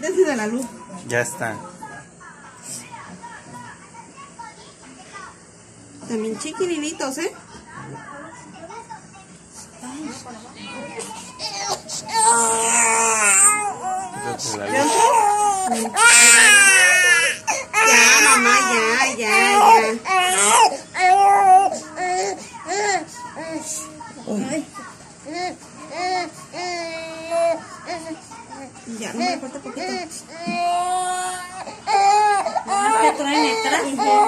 Quítese de la luz. Ya está. También chiquilinitos, ¿eh? Ya, mamá, ya. Ya, no me falta poquito. ¿Qué traen detrás?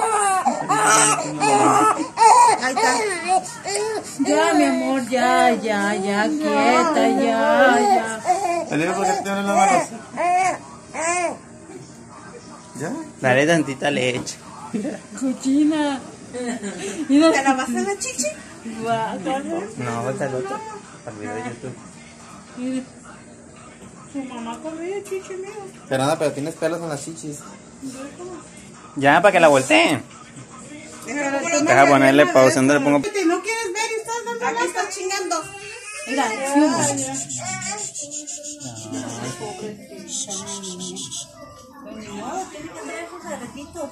Ahí está. Ya, mi amor, ya, quieta, ya. ¿Por qué te tienen las manos? ¿Ya? Dale tantita leche. Cochina. ¿Te la vas a la chichi? No, está el otro. Al video de YouTube. Mire. Su mamá corría, chichi mío. Pero tienes pelos en las chichis. Ya, para que la volteen. Deja ponerle pausa, ¿dónde le pongo? ¿No quieres ver y estás dando? Aquí estás chingando. Mira, no, tiene que ver esos arrecitos.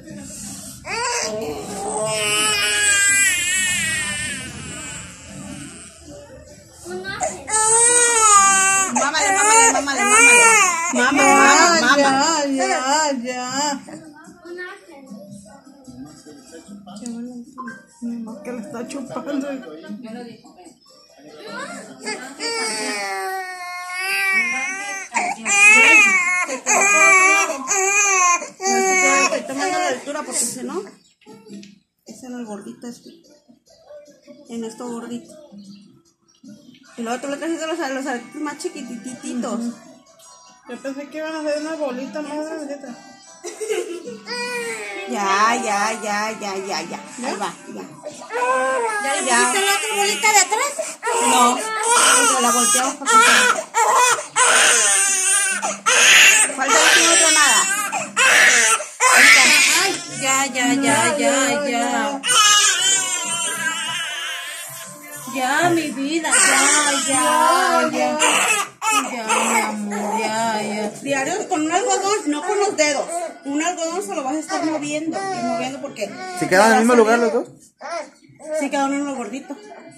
Mámale. Mamá. Ya. Qué bueno. Mi mamá que le está chupando. Estoy tomando la altura porque si no, es en el gordito en esto gordito. Y luego tú le trajiste los aretitos más chiquitititos. Yo pensé que iban a hacer una bolita más grandeta. Ya. Ahí va, ya. ¿Ya le pusiste la otra bolita de atrás? No, pero la volteamos para que falta decir otra nada. Ay, ya. Ya, mi vida, ya, mi amor, ya. Diarios con un algodón, no con los dedos. Un algodón se lo vas a estar moviendo porque... ¿Se quedan en el mismo lugar los dos? Sí, cada uno en lo gordito.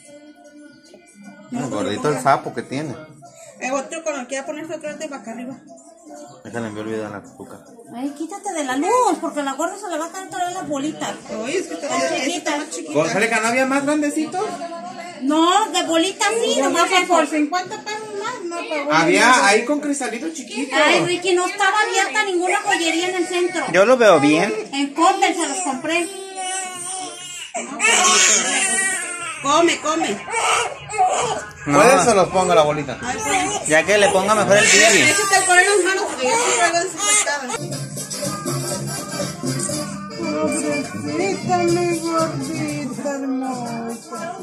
El gordito el sapo que tiene. El otro cuando quiera ponerse otro de para acá arriba. Déjale, me olvidar la azúcar. Ay, quítate de la luz, porque a la gorda se le va a caer todas las bolitas. Oye, es que está más chiquita. ¿González que no había más grandecitos? No, de bolitas sí, nomás que por 50 pesos más, no pagó. Había ahí con cristalitos chiquitos. Ay, Ricky, no estaba abierta ninguna joyería en el centro. Yo lo veo bien. En Coppel se los compré. Come. No. Puede se los ponga la bolita. Ay, pues. Ya que le ponga mejor el bibi. Échate el color en las manos porque yo sí traigo desinfectada. Pobrecita, mi gordita hermosa.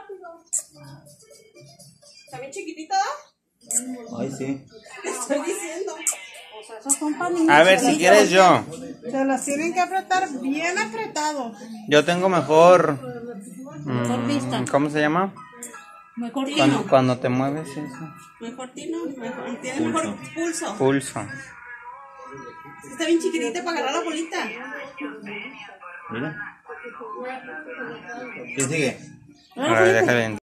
¿Está bien chiquitita? Ay, sí. Estoy diciendo. Esos son para niños. A ver, si quieres yo. Se las tienen que apretar bien apretado. Yo tengo mejor... Mejor vista. ¿Cómo se llama? Mejor tino. Cuando te mueves eso. Mejor tino, tiene mejor pulso. Pulso. Está bien chiquitita para agarrar la bolita. Mira. ¿Quién sigue? Ahora, A ver, Felipe. déjale.